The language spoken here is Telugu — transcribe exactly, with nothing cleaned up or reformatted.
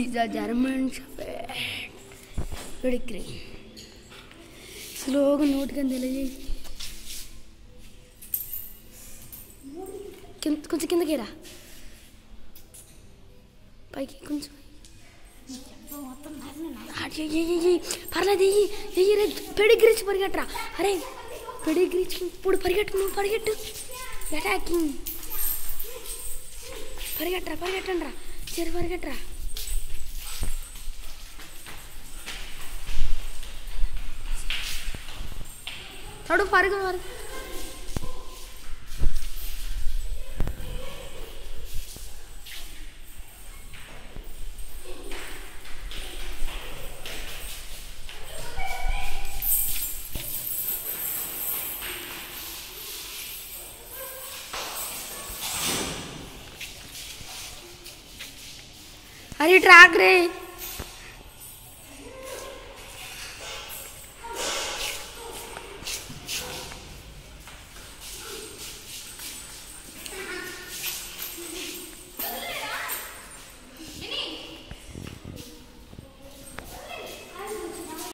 is a German Shepherd. Very green. Slow note can delay. కొంచెం కిందకి రా పైకి కొంచెం పర్లేదు ఎయ్యి పెడిగ్రీచి పరిగెట్టరా అరే పెడిగ్రీచి ఇప్పుడు పరిగెట్టు నువ్వు పరిగెట్టు అటాకింగ్ పరిగెట్టరా పరిగెట్టండి రా సరే పరిగెట్టరా అడుగు పరుగు పరుగు अरे ट्रैक रे